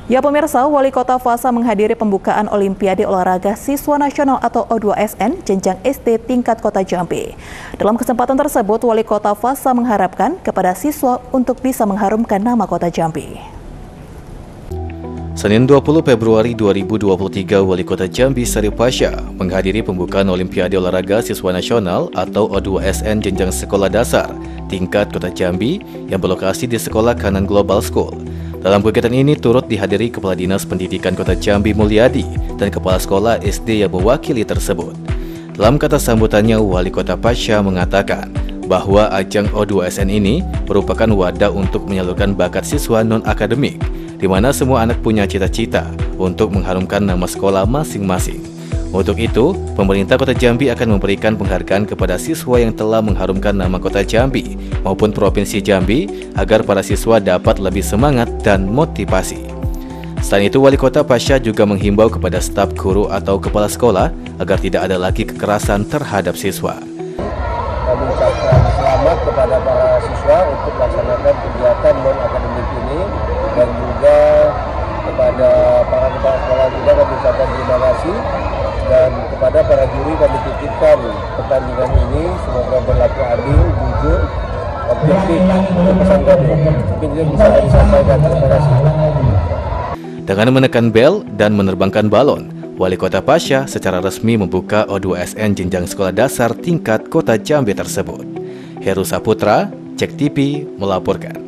Ya pemirsa, Wali Kota Fasa menghadiri pembukaan Olimpiade Olahraga Siswa Nasional atau O2SN jenjang SD tingkat Kota Jambi. Dalam kesempatan tersebut, Wali Kota Fasa mengharapkan kepada siswa untuk bisa mengharumkan nama Kota Jambi. Senin 20 Februari 2023, Wali Kota Jambi Sari Pasha menghadiri pembukaan Olimpiade Olahraga Siswa Nasional atau O2SN jenjang sekolah dasar tingkat Kota Jambi yang berlokasi di Sekolah Kanan Global School. Dalam kegiatan ini turut dihadiri Kepala Dinas Pendidikan Kota Jambi Mulyadi dan Kepala Sekolah SD yang mewakili tersebut. Dalam kata sambutannya, Wali Kota Pasha mengatakan bahwa ajang O2SN ini merupakan wadah untuk menyalurkan bakat siswa non-akademik, di mana semua anak punya cita-cita untuk mengharumkan nama sekolah masing-masing. Untuk itu, pemerintah Kota Jambi akan memberikan penghargaan kepada siswa yang telah mengharumkan nama Kota Jambi maupun Provinsi Jambi agar para siswa dapat lebih semangat dan motivasi. Selain itu, Wali Kota Pasha juga menghimbau kepada staf guru atau kepala sekolah agar tidak ada lagi kekerasan terhadap siswa. Kami ucapkan selamat kepada para siswa untuk melaksanakan kegiatan non-akademik ini, dan juga kepada para kepala sekolah juga kami ucapkan terima kasih, dan kepada para juri kami titipkan pertandingan ini semoga berlaku adil, jujur, objektif. Pesan kami mungkin ini bisa kami sampaikan. Terima kasih. Dengan menekan bel dan menerbangkan balon, Wali Kota Pasha secara resmi membuka O2SN jenjang sekolah dasar tingkat Kota Jambi tersebut. Heru Saputra, Cek TV melaporkan.